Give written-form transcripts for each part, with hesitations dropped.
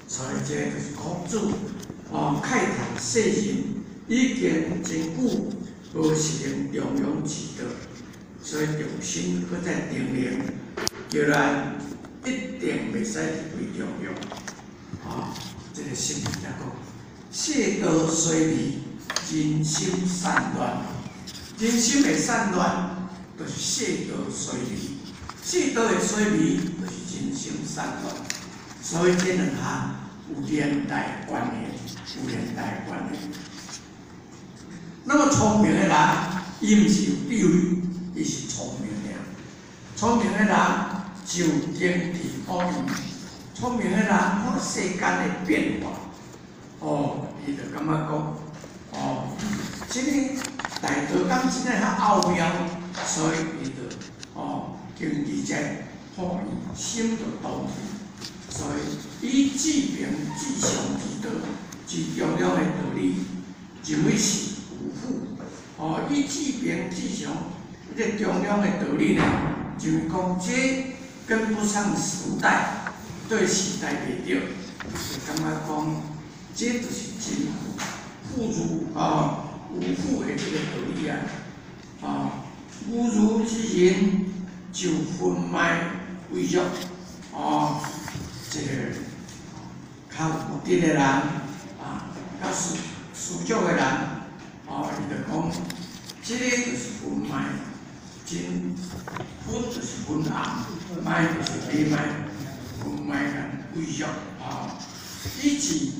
所以这就是孔子慨叹世人已经真久无实行中庸之道，所以重新搁再定定，叫咱一定袂使离开中庸。这个圣人来讲，世道衰微，人心散乱。人心的散乱，就是世道衰微；世道的衰微，就是人心散乱。所以这两项有连带关联，有连带关联。那么聪明的人，伊毋是有智慧，伊是聪明的人。聪明的人就经济方面，聪明的人看世间的变化，伊就感觉讲，这个大道讲真诶较奥妙，所以伊就经理在互伊心就动去，所以以治平治上之道，最重要的道理，认为是有福。以治平治上，这个重要的道理呢，就是讲这跟不上时代，对时代袂着，就感觉讲，这就是真富如有福的这个道理啊！无如之人，就分卖为弱。这个较有德的人较属足的人，伊就讲，这个就是分卖，分就是分暗，卖就是买卖，分卖人为弱以治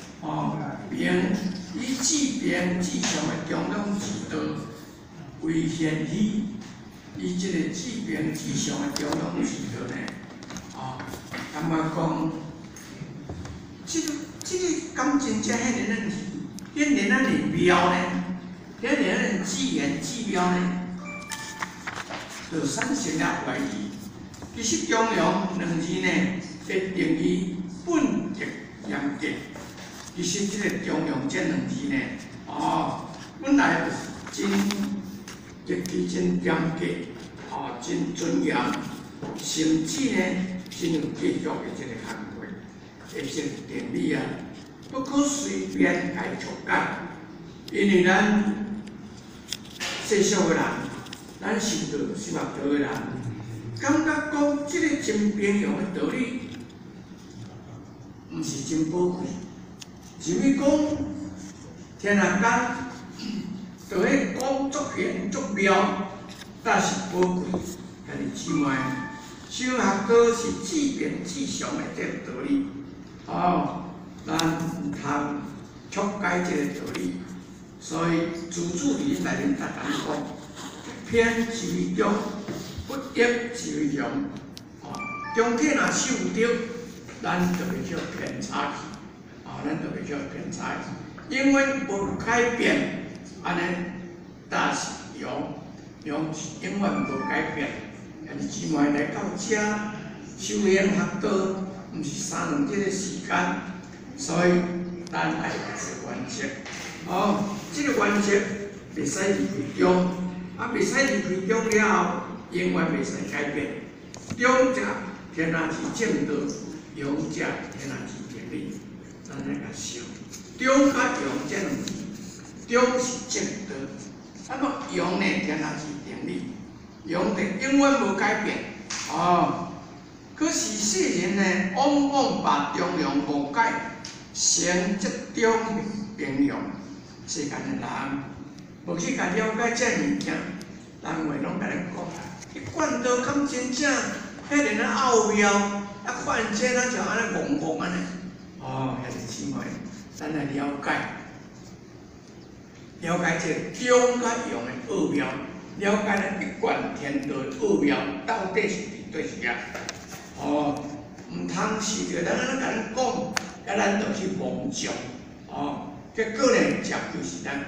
以治平治上的中庸之道为现义，以这个治平治上的中庸之道呢，感觉讲，这个感情才遐尔咱尔妙呢，遐尔自然之妙呢，就产生了怀疑。其实中庸两字呢，的定义本质严格。其实这个中庸这两字呢，本来就是真严格，真尊严，甚至呢，真有纪律的这个行为，的这个定理不可随便改错改。因为咱世俗的人，咱修道的人，感觉讲这个真平庸的道理，毋是真宝贵。是咪讲天下间，就迄讲足玄足妙，但是宝贵，但是之外，修学道是治平治上的这个道理，咱毋通错解这个道理，所以自主里内面逐人讲，偏之为中，不义之为容，中体若守唔着，咱就会叫偏差去。咱就会叫偏差，因为无改变，安尼，但是用是永远无改变。但是之外来到遮修行学道，毋是3两日的时间，所以咱爱有一个原则。这个原则袂使离开中，袂使离开中了后，永远袂使改变。中者天下之正道，庸者天下之定理。咱来甲想，中甲庸这两字，中是正道，那么庸呢，天下之定理，庸的永远无改变。可是世人呢，往往把中庸无改，成则中平庸。世间的人无去甲了解这物件，人话拢甲咱讲，迄管道敢真正，迄个奥妙，反正咱就安尼懵懵安尼。遐是之外，咱来了解这中甲庸的奥妙，了解咱一贯天道的奥妙到底是伫对是啊？毋通是着咱安尼甲咱讲，咱就去妄想，结果呢，吃亏是咱，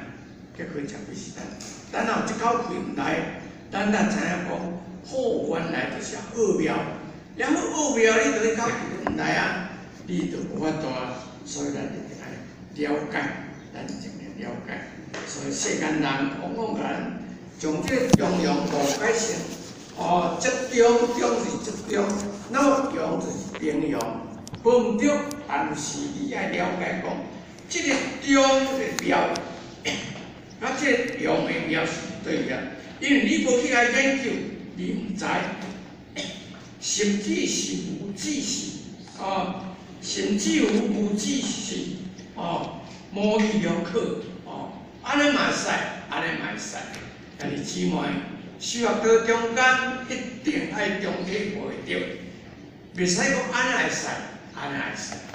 咱若有一口气毋来，咱才知影讲，原来就是奥妙，然后奥妙你就一口气毋来啊！你就无法度，所以咱一定要了解，咱一定要了解。所以世间人往往咱从这个中庸无改成，折中是折中，那么庸就是平庸， 报唔着，但是你要了解讲，这个中的了，啊，这个用的了是对的，因为你无去来研究，你唔知，甚至是无知识，哦，甚至有无知识，哦，模棱两可，哦，安尼嘛使，安尼嘛使，但是姊妹，修学到中间一定爱中体会着，袂使讲安尼来使，安尼来使。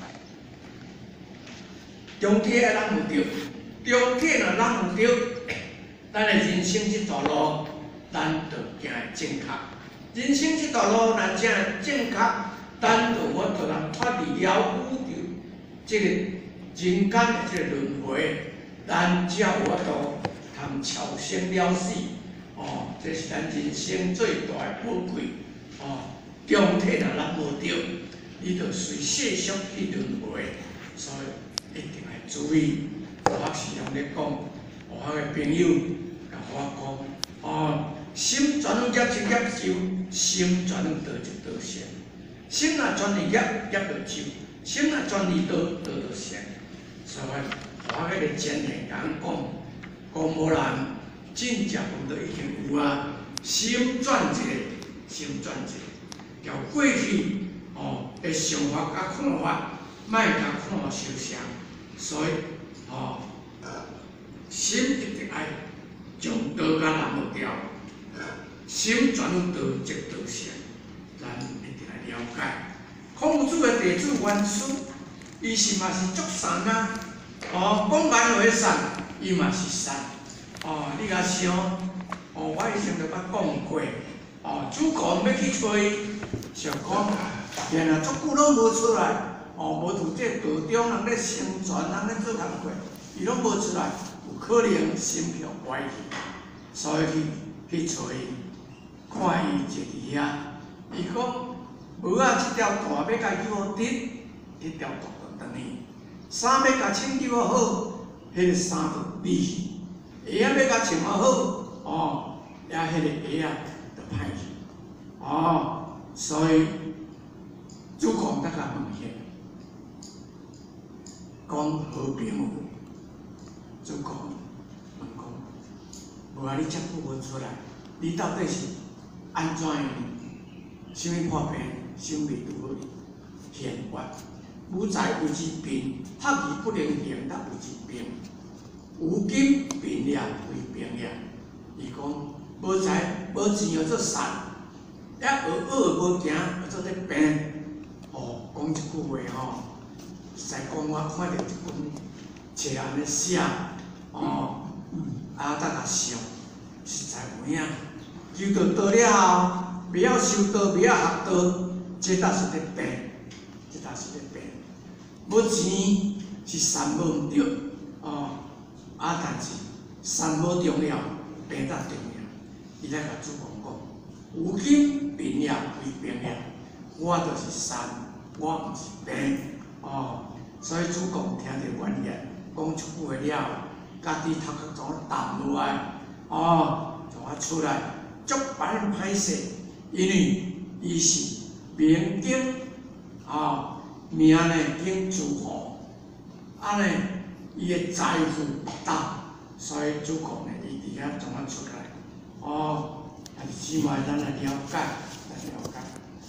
中体啊，咱有着，中体若咱有着，咱的人生这条路，咱就行会正确。人生这条路若行会正确，咱就我就能脱离了宇宙这个人间的这个轮回，咱才有法度通超生了死。哦，这是咱人生最大的宝贵。哦，中体若咱无着，你就随世俗去轮回，所以一定要注意。我时常咧讲，我的朋友甲我讲，哦，心全业就业就，心全道就道成。心若全是业，业就就；心若全是道，道就成。所以，我迄个前人讲无人真正有都已经有啊，心转一个，心转一个，由过去哦的想法甲看法，莫甲看相像，所以哦，心一定爱将道甲拿无掉，心全道即道成，咱一定来了解。孔子的弟子元师，伊是嘛是足善啊，哦，讲言为善，伊嘛是善。哦，你甲想，哦，我以前就捌讲过，哦，主公要去找伊，想讲，原来足久拢无出来，哦，无伫这道中人咧生存，人咧做工课，伊拢无出来，有可能心向歪去，所以去找伊，看伊坐伫遐，伊讲，无啊，这条带要甲伊叫直，这条带就断去，衫要甲穿叫好，迄个衫就裂去。鞋啊要甲穿啊好，哦，也迄个鞋啊就歹去，哦，所以主公得甲问遐，讲好朋友，主公问讲，无啊你遮久无出来，你到底是安怎样？啥物破病？啥物拄好现原？无才有之病，学而不能行，得有之病。有金病也非病也，伊讲无财无钱要做善，也学无行要做咧病。哦，讲一句话吼，实在讲我看到一本册安尼写，哦，大家想，实在有影。求道道了后，不要修道，不要学道，这才是咧病，这才是咧病。无钱是善无毋着，哦。但是善无重要，病才重要。伊来甲主公讲，有金病也非病也，我就是善，我毋是病。哦，所以主公听着原言，讲出句话了，家己头壳怎淡落来？哦，就我出来，足办歹势，因为伊是名经，哦，名呢经诸侯，安尼。伊的财富大，所以主公呢，伊伫遐怎啊出来？哦，但是起码咱来了解，来了解。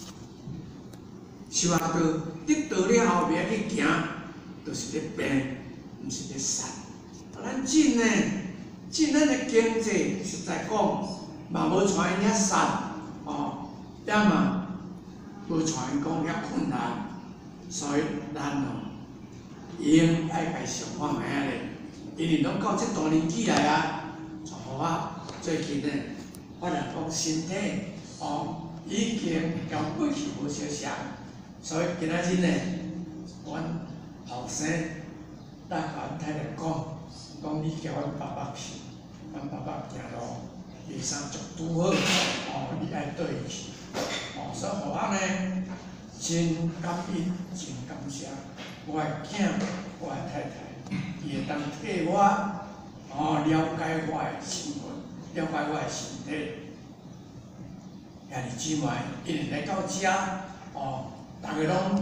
修学道得道了后，袂去行，就是咧病，毋是咧善。咱真呢，真咱的经济实在讲，嘛无像因遐善，哦，也嘛无像因讲遐困难，所以咱哦。应爱家想看卖啊咧，因为拢到这大年纪来啊，就互我最近呢，我来讲身体哦，已经交过去无相像，所以今仔日呢，阮后生甲阮太太讲你叫阮爸爸去，阮爸爸行路衣衫足拄好，哦，你爱对伊去，哦，所以互我呢，真感恩，真感谢。我的囝，我的太太，伊会当替我哦了解我的生活，了解我的身体。兄弟姊妹，因为来到遮哦，大家拢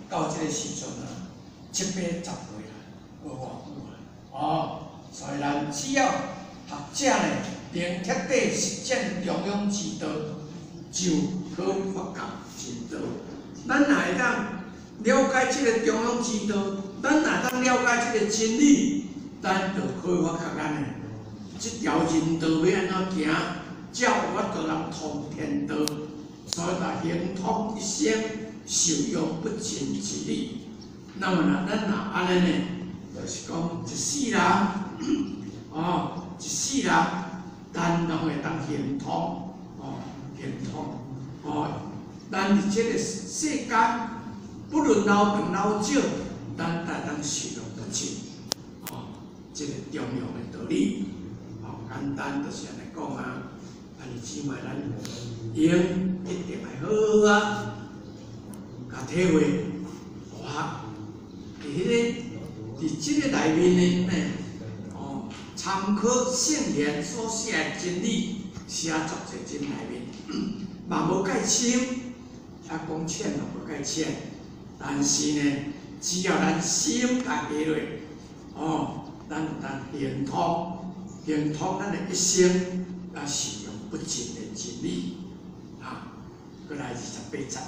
到这个时阵啊，7、8、10岁啦，无偌久啊。哦，所以咱只要学者呢，能彻底实践中庸之道，就可发觉真道。咱若会当了解这个中庸之道，咱若当了解这个真理，咱就可发觉咱的这条人道要安怎行，才有法度人通天道。所以讲，形通一生，受用不尽之理。那么呢，咱若安尼呢，就是讲一世人，哦，一世人，咱拢会当形通，哦，形通，哦，咱伫这个世间，不论老长老少，咱都当受用不尽，哦，这个中庸的道理，哦，简单就是安尼讲啊。啊，你姊妹咱用一定会好好啊，甲体会哇！伫即个内面呢，哦，参考圣贤所写的真理，写作者真内面，嘛无介深，啊讲浅嘛无介浅，但是呢，只要咱心家下落，哦，咱有当圆通咱的一生啊受用不尽的真理，啊，过来28章，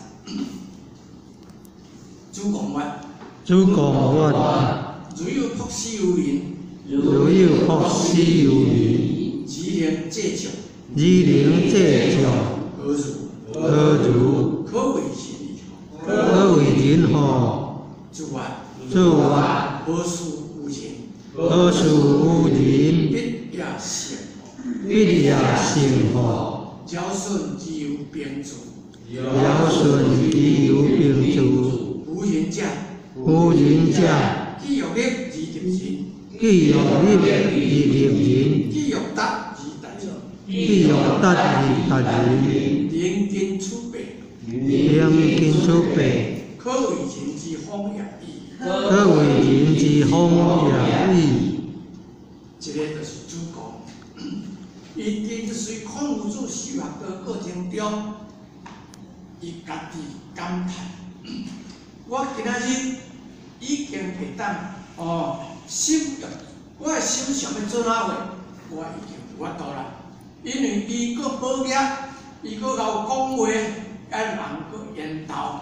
主讲话。 主讲话， 如有博施有云， 如有博施有云， 宜能借酒， 宜能借酒， 何如？可为人好， 可为人好。 主啊，何处无人？ 何处无人？ 必也成福， 必也成福。 尧舜之有并主， 尧舜之有并主。 无人者。 无人者， 既欲立而立人， 既欲立而立人， 既欲达而达人， 既欲达而达人， 人间处备， 人间处备， 可为人之风也矣。 可为人之风也矣。 这个就是主讲，伊伫随孔夫子修学的过程中，伊家己感叹。我今仔日已经会当心用，我的心想要做哪话，我已经有法度啦。因为伊阁好业，伊阁甲有讲话，甲人阁缘投，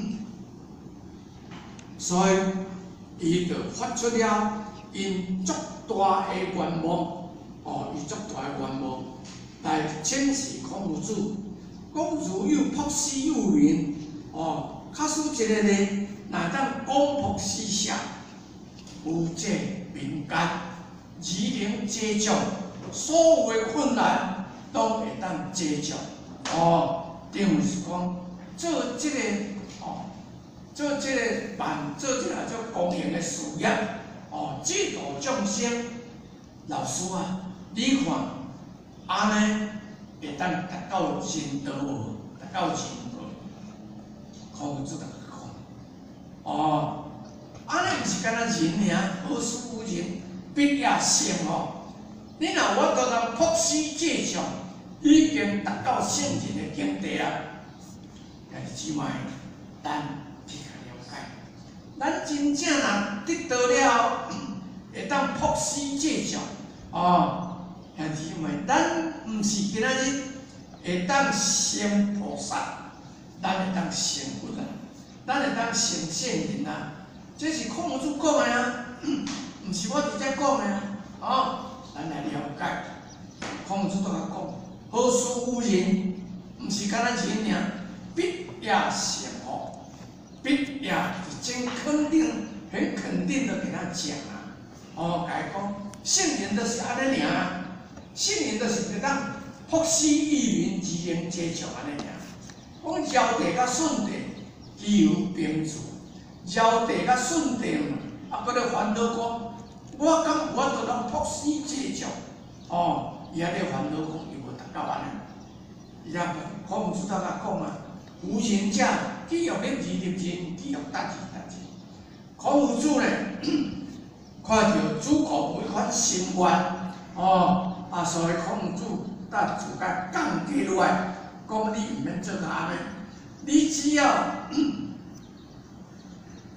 所以伊就发出了因足大的愿望，伊足大的愿望来请示孔夫子，讲如有博施有云，假使一个呢，若当广博施舍，有济民间，宜能济众，所有的困难都会当解决。等于是讲做这个做这个叫公益的事业，济度众生。老师啊，你看安尼会当达到人道无？达到人道？孔夫子就讲，安尼毋是干那人尔，何处无人，必也成福。你若我都通博施济众，已经达到圣人的境地啊！但是姊妹，咱去甲了解，咱真正若得到了，会当博施济众，兄弟姊妹，咱毋是今仔日会当成菩萨，咱会当成佛啊，咱会当成圣人啊。这是孔夫子讲的啊，毋是我直接讲的啊。咱来了解，孔夫子都甲讲，何处无人，毋是干那人尔，必也成福，必也是真肯定、很肯定的给他讲啊。甲伊讲，圣人就是安尼尔啊，圣人就是会当博施于民，宜能济众安尼尔。讲尧帝甲舜帝既有并主，尧帝甲舜帝嘛，搁咧烦恼讲。我敢有法度通博施济众，伊还咧烦恼讲，伊无达到安尼。伊也孔夫子头甲讲啊，无人者，既欲立而立人，既欲达而达人。孔夫子呢，看到主公有一款心愿，所以孔夫子甲自家降低落来，讲你毋免做安尼，你只要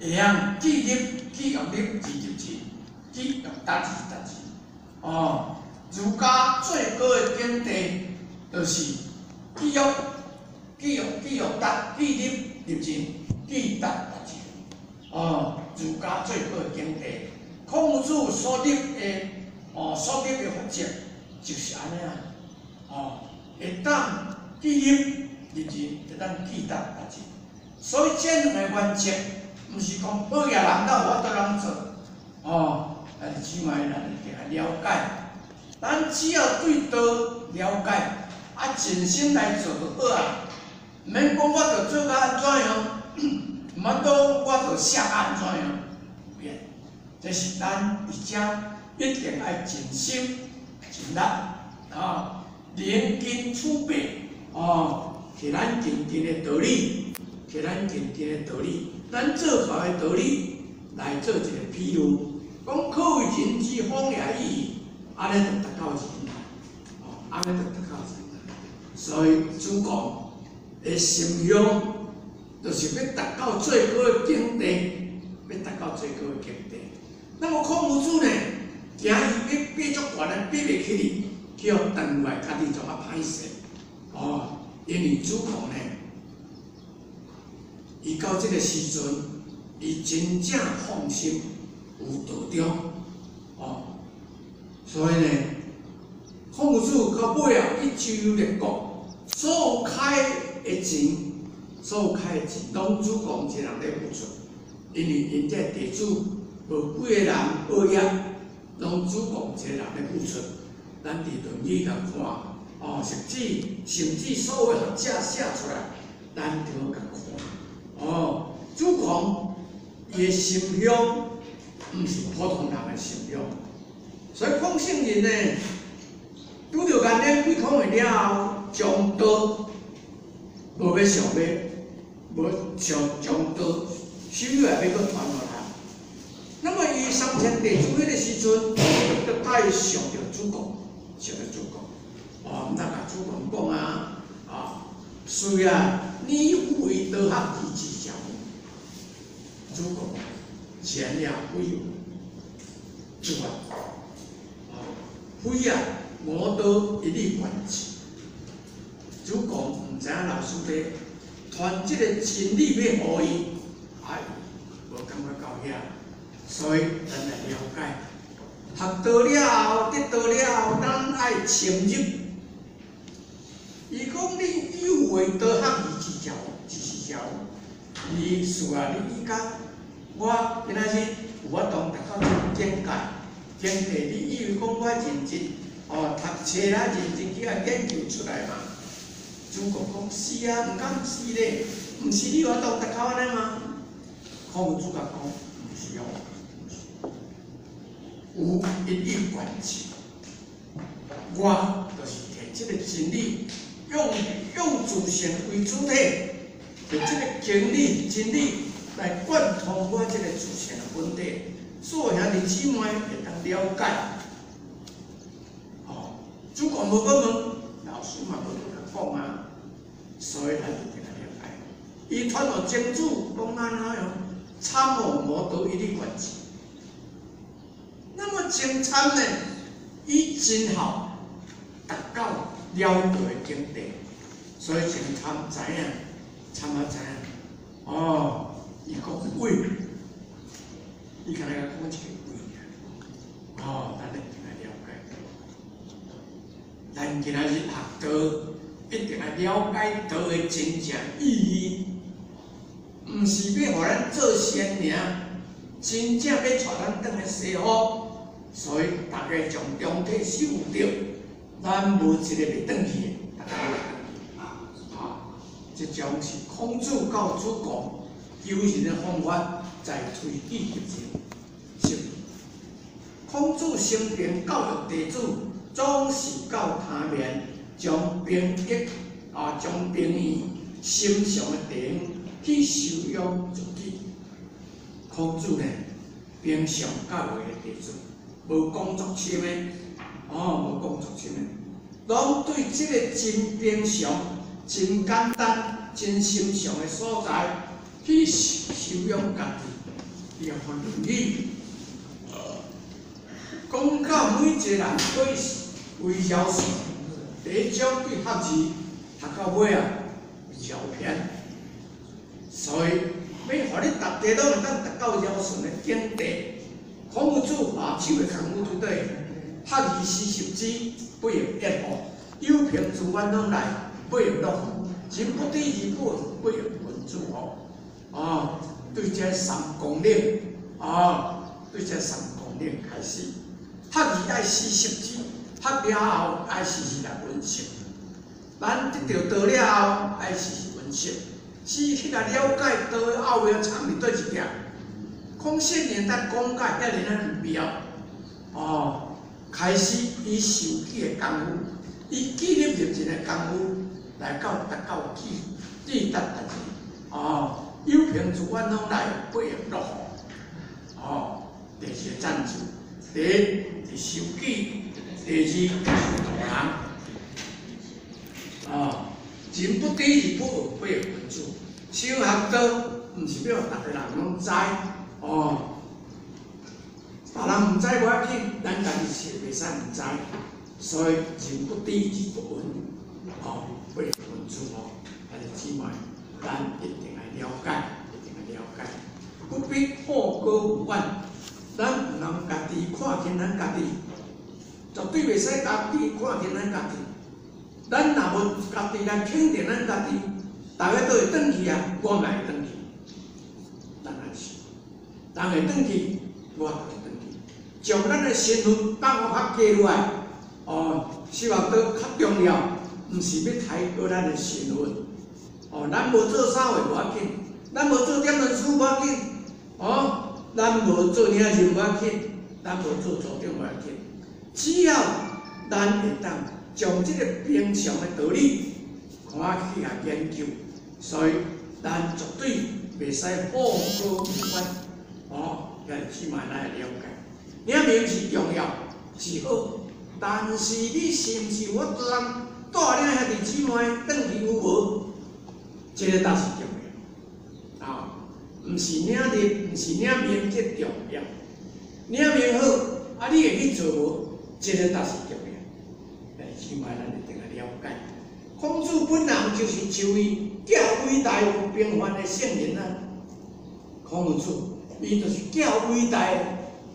会晓记入、记用入字入字，记用答字答字。哦，儒家最高的境地就是记用、记用答、记入入字、记答答字。哦，儒家最高的境地，孔子所立的所立的法则就是安尼啊。哦，会当记入入字，会当记答答字。所以这两个原则，毋是讲好野人到我都能做。哦，但是起码咱一定要了解。咱只要对道了解，尽心来做就好啊。毋免讲我着做甲安怎样，毋免讲我着写安怎样，免。这是咱伫遮一定要尽心尽力啊，连根储备哦，摕咱真正的道理，摕咱真正的道理，咱做出来的道理来做一个披露。讲可为人之方也已，安尼就达到人啦，哦，安尼就达到人啦。所以主讲的心向，就是要达到最高的境地，要达到最高的境地。那么孔子呢，行伊要爬足悬的，爬袂起哩，去互断来，家己就较歹势。哦，因为主讲呢，伊到这个时阵，伊真正放心。有道中，哦，所以呢，孔子到尾啊，伊周游列国，所有开的钱，拢主讲一个人在付出，因为因这地主无几个人报业，拢主讲一个人在付出。咱伫论语甲看，哦，甚至所有学者写出来，咱都甲看，哦，主讲伊的心向。毋是普通人的心量，所以讲圣人呢，拄着眼睛闭孔的了后，将道无要上要，无将道收入来要搁传落来。那么伊三千地主迄个时阵，就爱上着主公，哦，毋通甲主公讲啊，是啊，你为道学之之教，主公。钱呀，非有之外，非啊，我都一律管制。主讲毋知影老师咧传即个真理要互伊，无感觉到遐，所以咱来了解，学到了后，得到了后，咱爱深入。伊讲你有为道学而之教，伊是啊，你讲。我今仔日有法度达到境界，你以为讲我认真读册啦，认真去研究出来嘛？主公讲是啊，毋敢是咧，毋是你有法度达到安尼吗？孔子甲讲毋是哦，有一律管制。我就是摕即个真理，用自性为主体，摕即个真理。来贯通我这个自性的本体，所有兄弟姊妹会当了解。哦，主讲无讲问，老师嘛无甲讲啊，所以咱就定来了解。伊传落经主讲安怎样，参谋魔道一律管制。那么精参呢，伊真好达到了道的境地，所以精参知影，参知影，哦。伊讲为，伊敢若讲一个为，哦，咱一定来了解。咱今仔日学道，一定来了解道的真正意义，毋是要互咱做善尔，真正要带咱转来西方。所以大家从中体受着，咱无一个袂转去的，大家会转去啊！这种是孔子教主讲。救人的方法在推己及人。孔子生平教育弟子，总是教他人将兵役将兵役心上的地方去收养自己。孔子呢，平常教育的弟子，无工作心的，无工作心的，拢对这个真平常、真简单、真心上的所在。去收养家己， 伊个论语，讲到每一个人对微笑时，第一种对学字读到尾啊，照片。所以要互你逐题拢会当读到尧舜的境地。孔夫子把手的功夫对对，学而时习之，不亦乐乎？有朋自远方来，不亦乐乎？人不知而不愠，不亦文乎？哦，对这三公领，对这三公领开始，学而爱时习之，学了后爱时时来温习。咱得到道了后，爱时时温习。时去来了解道后要创伫倒一点，孔圣人咱讲解遐尼咱妙，开始以受记的功夫，以记录认真的功夫来到达到记达代志，有朋自远方来，不亦乐乎？第一个赞字，第一是受记，第二是道人，人不知而不愠，不亦文乎？修学道，毋是要逐个人拢知，别人毋知无要紧，咱家己是袂使毋知，所以人不知而不愠，不亦文乎？但是姊妹，咱一定要了解，一定要了解，不必好高骛远，咱毋通家己看轻咱家己，绝对袂使家己看轻咱家己。咱若无家己来肯定咱家己，大家都会转去啊，我嘛会转去。当然是，人会转去，我也会转去。将咱的身份放较低落来，修学道较重要，毋是要抬高咱的身份。咱无做啥货无要紧，咱无做点文书无要紧，咱无做领袖无要紧，咱无做组长无要紧，只要咱会当。将这个平常的道理看起来研究，所以咱绝对袂使好高骛远。要起码咱会了解，领明是重要是好，但是你是毋是我带领兄弟姊妹转去有无？这个才是重要。毋是领日，毋是领明这重要。领明好，你会去做无？这个才是重要。起码咱一定要了解，孔子本人就是一位较伟大有平凡的圣人啊。孔子，伊就是较伟大有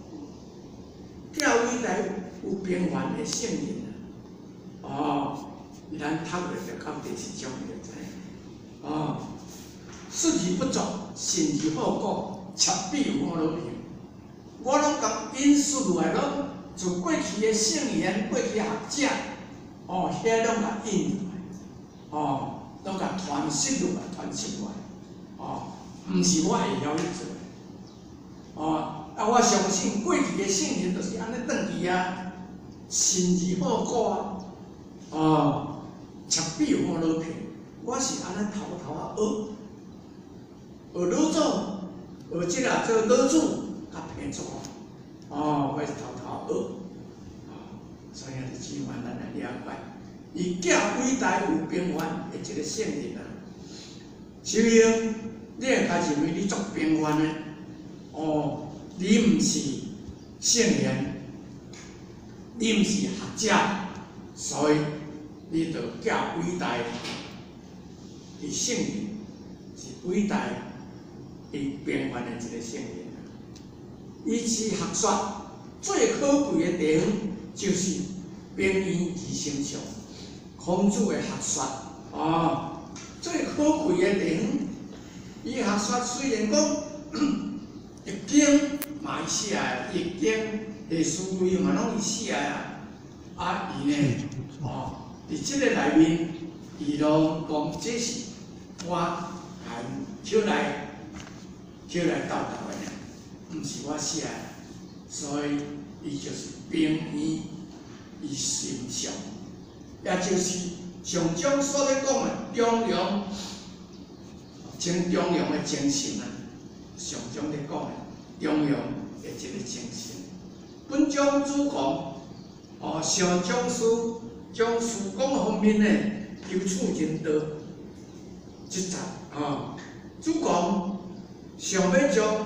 平凡的圣人啊。咱读了就到第4章就知。事而不足，信而好古，切必有我老平。我拢甲引述来拢，从过去的圣贤、过去的学者。遐拢甲引入来，拢甲传承落来，毋是我会晓去做，我相信过去的圣人就是安尼转去啊，信而好古啊，切必有我老平，我是安尼偷偷学老祖，学即个做老祖较平做，我是偷偷学。所以啊，姊妹咱来了解，伊较伟大有平凡的一个圣人啊。修行，你会开始认为你足平凡的，你毋是圣贤，你毋是学者，所以你就较伟大的圣人，是伟大的平凡的一个圣人啊。伊是学说最可贵的地方。就是平易而成熟，孔子的学说最可贵的地方，伊学说虽然讲易经嘛伊写的，易经历史规嘛拢伊写的伊呢伫即个内面，伊拢讲这是我含手来斗的，毋是我写的，所以。伊就是平易而成熟，也就是上将所咧讲的中庸，真中庸的精神啊！上将咧讲的中庸的一个精神。本章主讲，上将事讲方面呢，求处人道这集主讲，想要将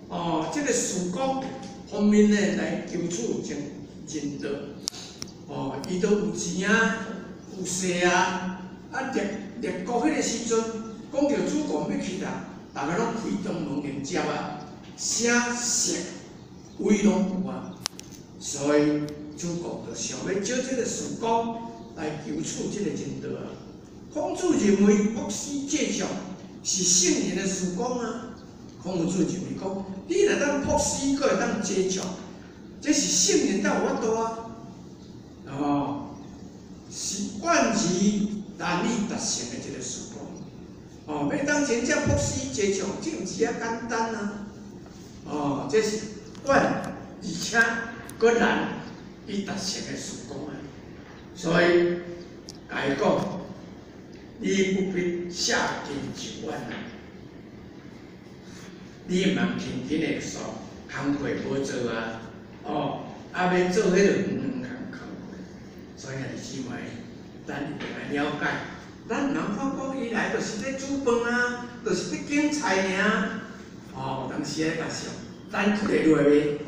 这个事故方面呢来求取仁德。伊都有钱啊，有势啊，立国迄个时阵，讲到主公要去啦，大家拢开动门迎接啊，声色威拢有啊，所以主公就想要借这个事故来求取这个仁德啊。孔子认为卜筮借将是圣人的事故啊。孔子认为讲，你若当卜筮，阁会当借将，这是圣人才有法度啊。是万事难以达成的一个事故。要当真正卜筮借将，这毋是遐简单啊。这是万而且阁难以达成的事故啊。所以，甲伊讲，你不必下定9万啊，你毋通轻轻的说，工课无做啊，要做迄个。所以啊，姊妹，咱一定要了解，咱人看讲伊来就是咧煮饭啊，就是咧拣菜尔。有当时咧甲想，咱去咧落去，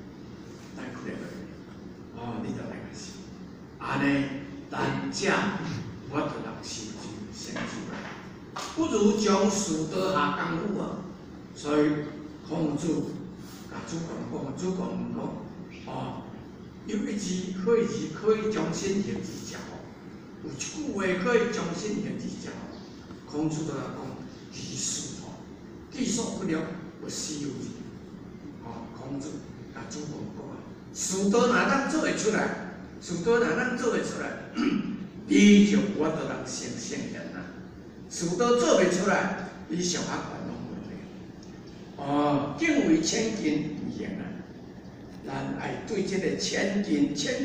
你就来甲想，安尼咱才我就人成就来，不如将士德下功夫啊。所以孔子甲主公讲，主公讲，有一字可以将心行之教，有一句话可以将心行之教。孔子就讲：己所不了，不私有矣。孔子甲主公讲：事道若咱做会出来，你就我就人成圣人啦。事道做袂出来，你上下管拢袂。敬畏千金不行啊。咱爱对这个千金，真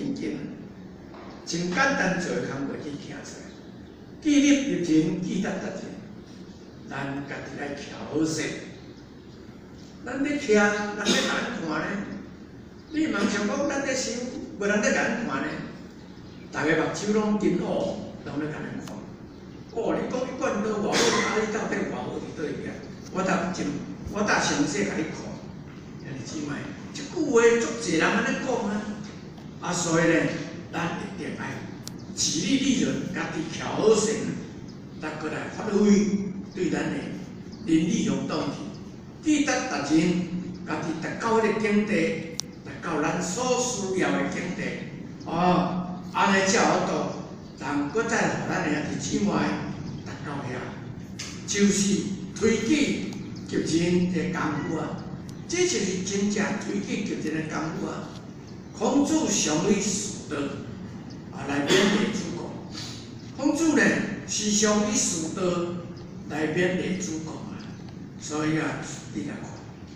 简单做的工作去行出来，记力入前，记得达前，咱家己来徛好势。咱咧徛，人咧眼看呢？你茫想讲咱咧收，无人咧眼看呢？大家目睭拢金乌，拢咧甲咱看。你讲你管到偌好，你到底偌好伫倒位？我搭详细甲你看，兄弟姊妹。一句话，足侪人安尼讲啊，所以呢，咱一定爱自律利润，家己调好势，再过来发挥对咱的仁义勇斗志，记得达人，家己达到迄个境地，达到咱所需要的境地，安尼才有法度，人搁再互咱的兄弟姊妹达到遐，就是推己及人的功夫啊。这就是真正推己及人的功夫啊！孔子常以事道来勉励主公。孔子呢时常以事道来勉励主公啊，所以啊，你来看，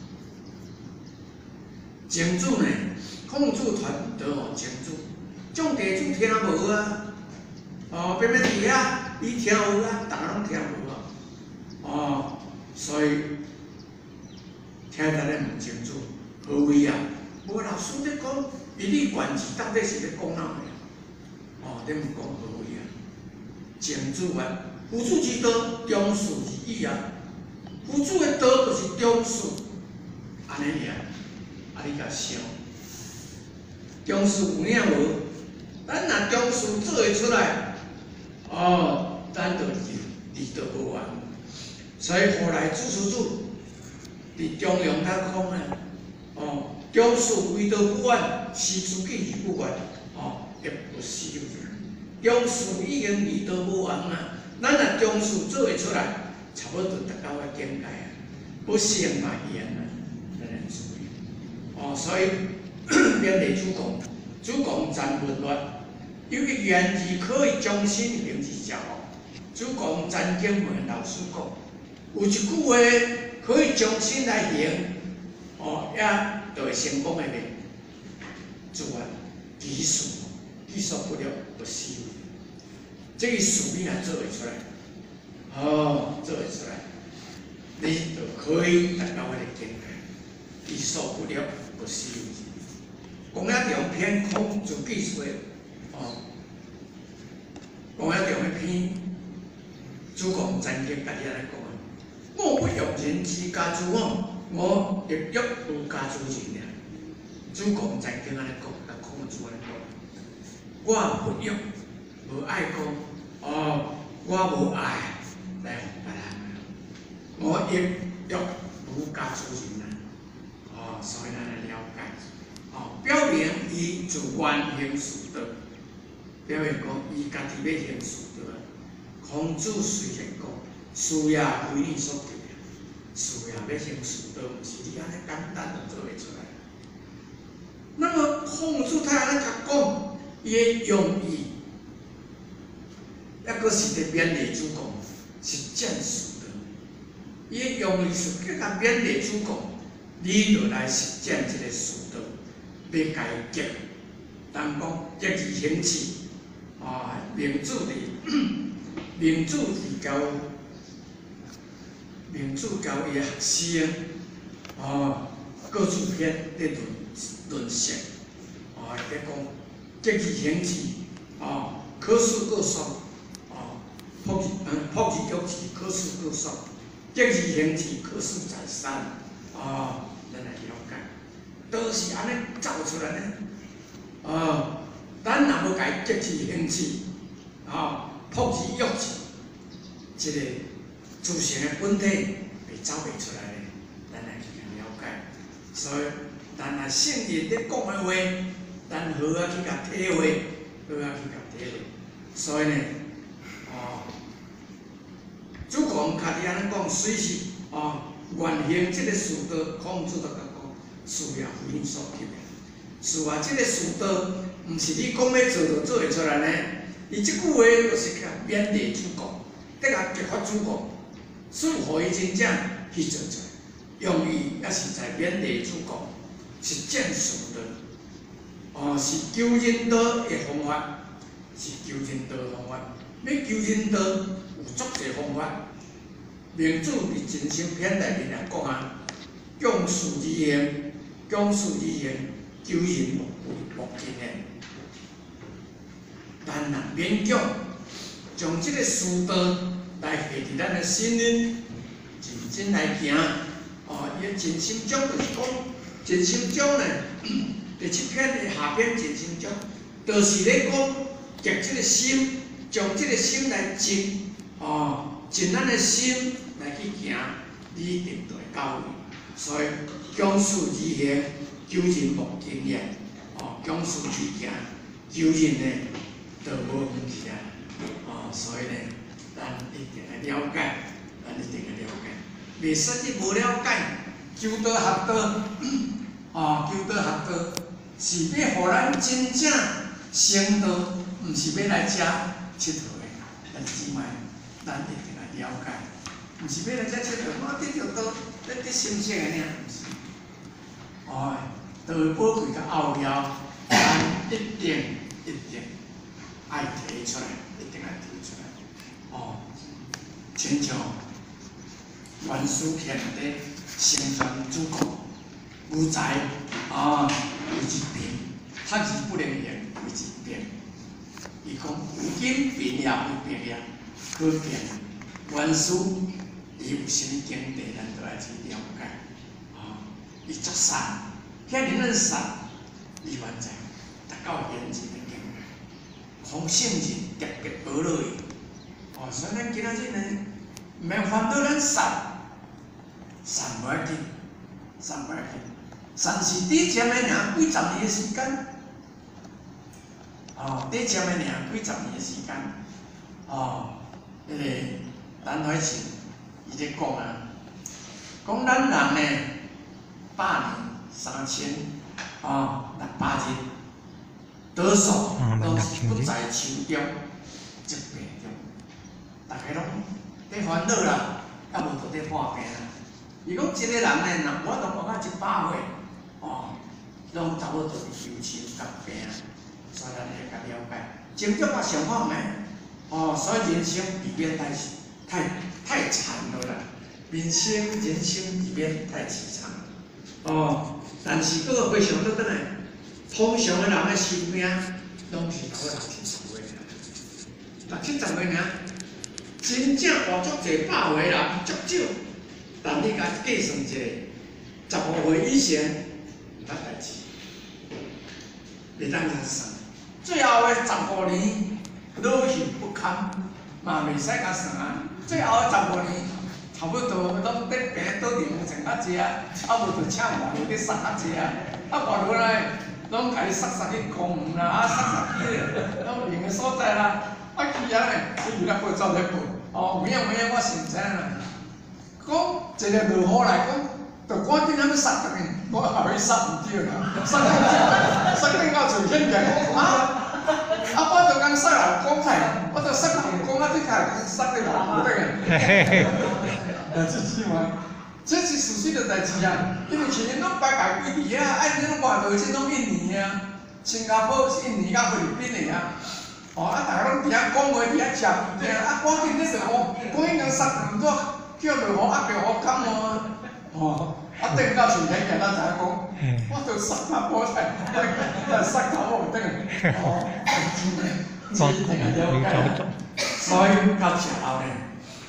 前主呢，孔子传道予前主，众弟子听无啊，偏偏伫遐伊听有啊，大家拢听无啊，所以。听咱咧问清楚，何为啊？无老师咧讲，以理管治到底是咧讲哪个？你毋讲何为啊？前主啊，夫子之道，忠恕而已啊。夫子的道就是忠恕，安尼尔，你甲想，忠恕有影无？咱若忠恕做会出来，咱就离道无完。所以后来主持主。伫中庸他讲呢，忠恕为道不完，师出己而不完，亦不是有忠恕已经离道无完啊！咱若忠恕做会出来，差不多达到个境界啊，不成嘛言啊，咱来注意。所以勉励主公赞文律，有一言字可以将心行之教。主公赞经文老师讲，有一句话。可以将心来行，也就会成功的咧。主啊，己所不了，不是有。这个事你若做会出来，做会出来，你就可以达到迄个境界。己所不了，不是有。讲了两篇孔子记说，讲了两篇主公赞经，家己来讲。我不用人之家之往， 我业欲有加诸人俩，主公在经安尼讲，甲孔子安尼讲，我不欲无爱讲，我无爱来互别人，我业欲无加诸人俩，所以咱来了解，表明伊自愿行善道，表明讲伊家己要行善道。孔子虽然讲，事业为你所定。事业要行善道，毋是你安尼简单就做袂出来。那么孔子他安尼甲讲，伊的用意，抑阁是伫勉励主公实践善道。伊的用意是叫甲勉励主公，你着来实践这个善道，要家结。人讲结而行志，明主教伊的学生，各处篇咧论述，咧讲结而行志，可恕各爽，朴而约之，可恕各爽，结而行志，可恕再三，咱来了解，都是安尼走出来呢。咱若要家结而行志，朴而约之，这个自身的本体袂走袂出来咧，咱来去了解。所以，咱若圣人咧讲的话，咱好啊去甲体会，好啊去甲体会。所以呢，主公家己安尼讲，虽是愿行这个善道，孔子就甲讲，事业为你所给的。是啊，这个善道，毋是你讲要做就做会出来呢。伊即句话就是甲勉励主公，得甲激发主公，使互伊真正去做出来。用意也是在勉励主公实践善道，是救人道的方法，是救人道的方法。要救人道有足侪方法。明主伫《真心篇》内面也讲啊，讲事而行，讲事而行，救人莫近的。咱若勉强将这个师道来下伫咱的心里，认真来行。伊的真心章就是讲，真心章呢，第7篇的下篇真心章，就是咧讲，结这个心，将这个心来静，静咱的心来去行，你一定就会到位。所以讲事而行，救人莫近也。讲事而行，救人呢，就无远去啊。所以呢，咱一定来了解，咱一定来了解。袂使你无了解，求道学道，求道学道是要互咱真正成道，毋是要来遮佚佗的。但是即摆，咱一定来了解，毋是要来遮佚佗。我得着道，得心性的尔，毋是。道的宝贵甲奥妙，咱一定爱提出来，一定爱提出来。亲像原始篇咧宣传主公，有才为一病，学而不能言为一病。伊讲有经病也有病也，可见原始伊有啥物境地，咱都爱去了解。伊足善，遐尔咱善，伊原在达到现前的境界，从圣人特别保落伊。所以咱今仔日呢，毋免烦恼咱善，善无要紧，善无要紧，善是短暂的尔，几十年的时间。短暂的尔，几十年的时间。迄个陈海清伊咧讲啊，讲咱人呢，8年3600日，多数都是不在秋中，疾病中。大家拢咧烦恼啦，也无伫咧破病啦。伊讲一个人呢，若活到到100岁，拢差不多就是忧愁甲病啊。所以咱要甲了解，情足甲上好唛，所以人生避免太惨了啦。人生避免太凄惨。但是佫回想倒转来，通常的人的寿命拢是差不多60-70岁尔，60-70岁尔。真正活足侪100岁人足少，但你甲计算一下， 15岁以前毋捌代志，袂当甲算。最后的15年老幸不堪，嘛袂使甲算啊。最后的15年，差不多拢在病倒疗程较济啊，无就请外劳去杀较济啊。外劳呢，拢甲伊杀去公园啦，杀去拢另个所在啦。去呢，伊来报走咧报，有影，我是毋知啦。讲一个落雨来讲，就赶紧咱要杀倒去，我后尾杀唔着啦，杀紧到最险个我就讲杀人讲菜，我就杀人讲你睇杀你老母得个。这是事实的代志啊，因为前拢白白几年啊，你拢外头即拢印尼啊，新加坡、印尼甲菲律宾的啊。大家拢伫遐讲话，伫遐食物件，赶紧咧就赶紧甲杀人，叫落雨着雨砍等到前天日咱知影讲，我着杀他菠菜，杀头无等真了解。所以到食后咧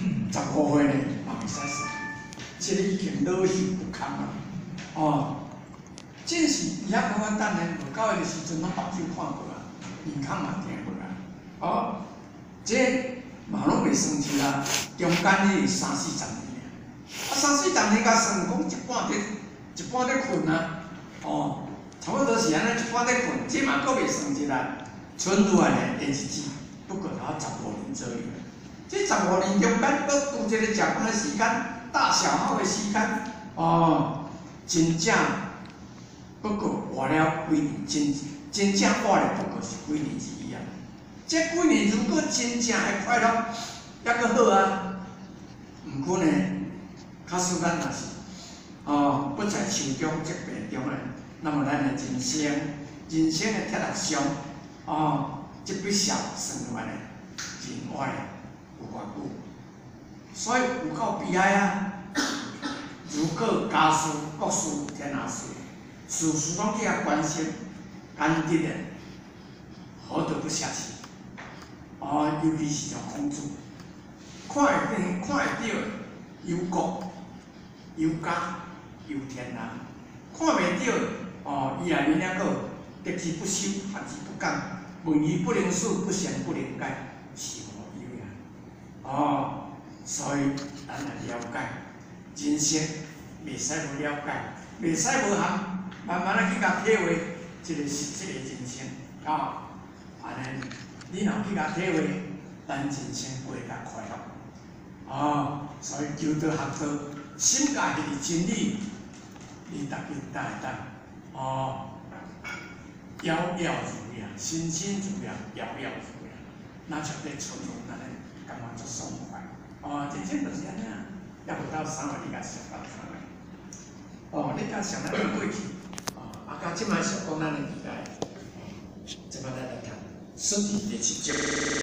，15岁咧嘛袂使算，即个已经老朽不堪啊！正是伫遐讲等咧，无到个时阵，拢目睭看过啊，面孔嘛听过啊。这嘛拢袂算是啦，中间迄30-40年。30-40年甲算讲一半在困啊，差不多是安尼一半在困，这嘛阁袂算一啦。剩落来的日子不过到15年左右。这15年中间阁拄一个食饭的时间、大小号的时间，真正不过活了几年，真正活了不过是几年而已啊。这几年如果真正会快乐，抑阁好啊。毋过呢，假使咱若是不在手中即病中咧，那么咱的人生的铁路上，这笔数算落来，人活咧有偌久？所以有够悲哀啊！如果家事、国事、天下事，事事拢去遐关心，干dit的，何得不下去？尤其是像公主，看会到有国、有家、有天下，看袂到伊内面还佫得之不修，学之不讲，文艺不能述，不贤不能改，是无有呀。所以咱来了解人生，袂使无了解，袂使无通慢慢去甲体会，这个是这个人生安尼，你若去甲体会，咱人生过较快乐。所以求道学道，心家己的真理，你逐日会当遥遥如也，心心如也，遥遥如也，那绝对存入咱的感觉足爽快。真正就是安尼啊，也无到3月你甲想到3月，你甲想咱过去，到即摆想讲咱的未来，即摆咱来谈顺利的去接。